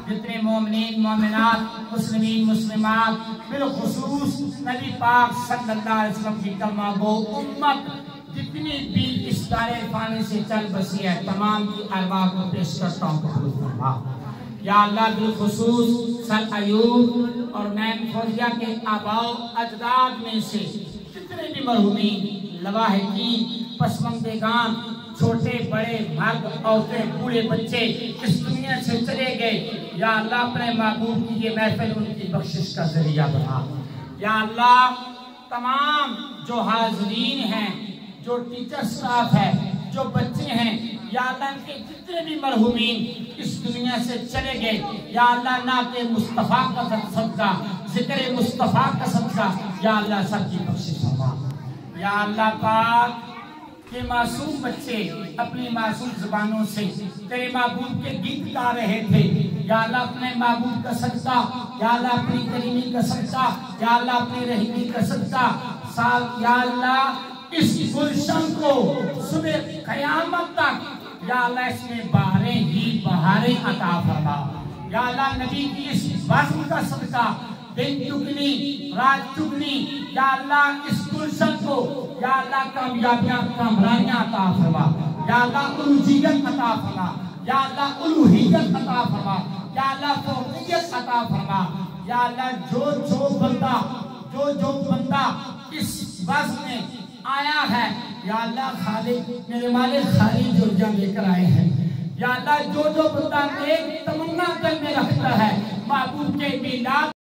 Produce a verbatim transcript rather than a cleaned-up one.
جتنے مومنین مومنات مسلمین مسلمات بالخصوص نبی پاک صلی اللہ علیہ وسلم کی کلمہ گو امت جتنی بھی اس دار فانی سے چل بسی ہے تمام کی ارواح کو پیش کرتا ہوں قبول فرما یا اللہ بالخصوص سر ایوب اور میم فوزیہ کے آباؤ اجداد میں سے جتنے بھی مرحومین لواحقین پسماندگان چھوٹے بڑے مرد عورتیں بوڑھے بچے اس دنیا سے چلے گئے یا اللہ اپنے محبوب کی یہ محفل ان کی بخشش کا ذریعہ بنا یا اللہ تمام جو حاضرین ہیں جو ٹیچر سٹاف ہے جو بچے ہیں یا اللہ ان کے جتنے بھی مرحومین اس دنیا سے چلے گئے یا اللہ نعت مصطفیٰ کا صدقہ ذکر مصطفیٰ کا صدقہ یا اللہ سب کی بخشش فرما یا اللہ پاک کہ معصوم بچے اپنی معصوم زبانوں سے تیرے محبوب کے گیت گا رہے تھے یا اللہ اپنے محبوب کا صدقہ یا اللہ اپنی کریمی کا صدقہ یا اللہ اپنی رحیمی کا صدقہ یا اللہ اس گلشن کو صبح قیامت تک یا اللہ اس میں بہاریں ہی بہاریں عطا فرما یا اللہ نبی کی اس بزم کا صدقہ دن چگنی رات چگنی یا اللہ اس گلشن کو یا اللہ کامیابیاں کامرانیاں عطا فرما یا اللہ الوہیت عطا فرما یا اللہ الوہیت عطا فرما یا اللہ فوقیت عطا فرما یا اللہ جو جو بندہ جو جو بندہ اس بزم میں آیا ہے یا اللہ خالق میرے مالک خالی جو جان لے کر آئے ہیں یا اللہ جو جو بندہ ایک تمنا دل میں رکھتا ہے محبوب کے میلاد